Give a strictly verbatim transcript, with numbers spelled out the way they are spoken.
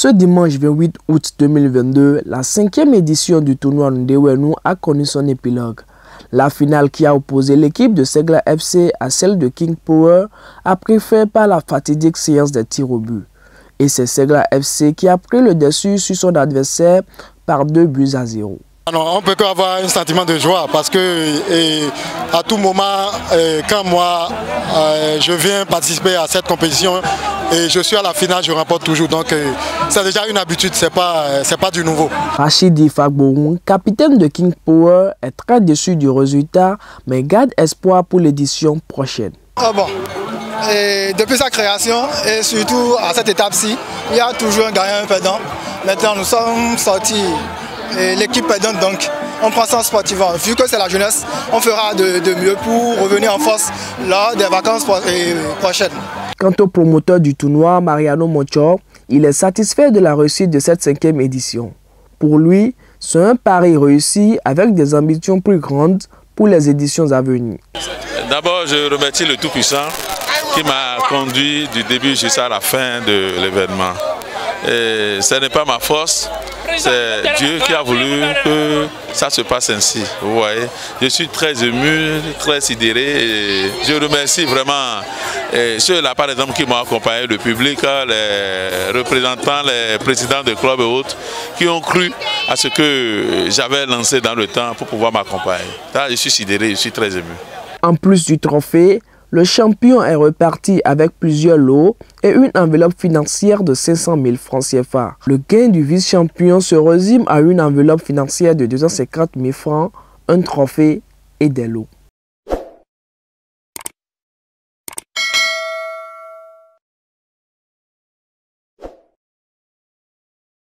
Ce dimanche vingt-huit août deux mille vingt-deux, la cinquième édition du tournoi Ndewenu a connu son épilogue. La finale qui a opposé l'équipe de Segla F C à celle de King Power a pris fin par la fatidique séance des tirs au but. Et c'est Segla F C qui a pris le dessus sur son adversaire par deux buts à zéro. Non, on peut qu'avoir un sentiment de joie parce que et, à tout moment, et, quand moi euh, je viens participer à cette compétition et je suis à la finale, je remporte toujours. Donc c'est déjà une habitude, c'est pas, c'est pas du nouveau. Rachidi Fagbourou, capitaine de King Power, est très déçu du résultat mais garde espoir pour l'édition prochaine. Ah bon. Et depuis sa création et surtout à cette étape-ci, il y a toujours un gagnant et un perdant. Maintenant nous sommes sortis. L'équipe perdante, donc on prend ça sportivement. Vu que c'est la jeunesse, on fera de, de mieux pour revenir en force lors des vacances prochaines. Quant au promoteur du tournoi, Mariano Monchor, il est satisfait de la réussite de cette cinquième édition. Pour lui, c'est un pari réussi avec des ambitions plus grandes pour les éditions à venir. D'abord, je remercie le Tout-Puissant qui m'a conduit du début jusqu'à la fin de l'événement. Et ce n'est pas ma force, c'est Dieu qui a voulu que ça se passe ainsi. Vous voyez, je suis très ému, très sidéré. Et je remercie vraiment ceux-là, par exemple, qui m'ont accompagné, le public, les représentants, les présidents de clubs et autres, qui ont cru à ce que j'avais lancé dans le temps pour pouvoir m'accompagner. Là, je suis sidéré, je suis très ému. En plus du trophée, le champion est reparti avec plusieurs lots et une enveloppe financière de cinq cent mille francs C F A. Le gain du vice-champion se résume à une enveloppe financière de deux cent cinquante mille francs, un trophée et des lots.